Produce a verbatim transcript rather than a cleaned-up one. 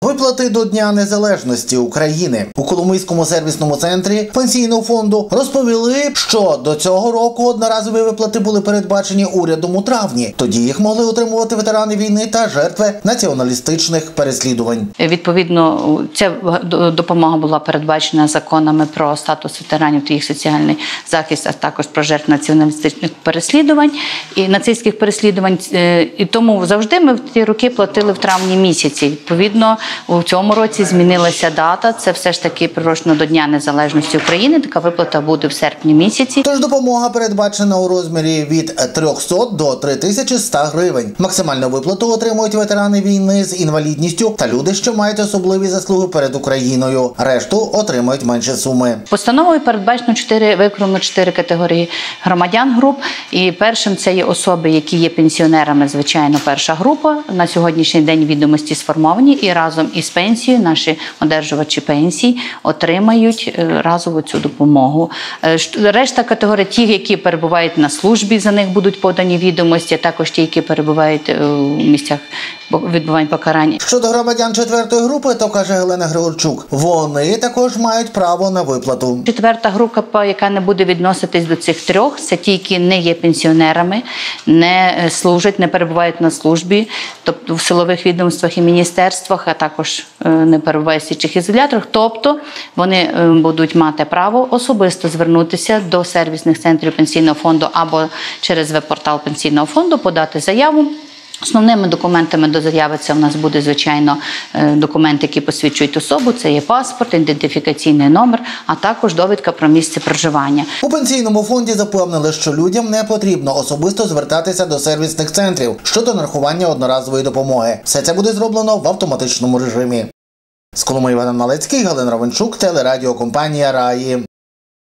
Виплати до Дня Незалежності України. У Коломийському сервісному центрі Пенсійного фонду розповіли, що до цього року одноразові виплати були передбачені урядом у травні. Тоді їх могли отримувати ветерани війни та жертви націоналістичних переслідувань. Відповідно, ця допомога була передбачена законами про статус ветеранів та їх соціальний захист, а також про жертв націоналістичних переслідувань і нацистських переслідувань. І тому завжди ми в ті роки платили в травні місяці. Відповідно, у цьому році змінилася дата. Це все ж таки прирочено до Дня Незалежності України. Така виплата буде в серпні місяці. Тож допомога передбачена у розмірі від трьохсот до три тисячі ста гривень. Максимальну виплату отримують ветерани війни з інвалідністю та люди, що мають особливі заслуги перед Україною. Решту отримують менші суми. Постановою передбачено чотири виконано чотири категорії громадян груп. І першим це є особи, які є пенсіонерами, звичайно, перша група. На сьогоднішній день відомості сформовані і разом із пенсією наші одержувачі пенсій отримають разову цю допомогу. Решта категорій, ті, які перебувають на службі, за них будуть подані відомості, а також ті, які перебувають у місцях відбувань покарань. Щодо громадян четвертої групи, то каже Галина Григорчук, вони також мають право на виплату. Четверта група, яка не буде відноситись до цих трьох, це ті, які не є пенсіонерами, не служать, не перебувають на службі, тобто в силових відомствах і міністерствах, а також не перебувають в слідчих ізоляторах. Тобто вони будуть мати право особисто звернутися до сервісних центрів Пенсійного фонду або через веб-портал Пенсійного фонду, подати заяву. Основними документами до заяви це у нас буде, звичайно, документи, які посвідчують особу. Це є паспорт, ідентифікаційний номер, а також довідка про місце проживання. У Пенсійному фонді запевнили, що людям не потрібно особисто звертатися до сервісних центрів щодо нарахування одноразової допомоги. Все це буде зроблено в автоматичному режимі. З Коломиї Іван Малецький, Галина Ровенчук, телерадіокомпанія «Раї».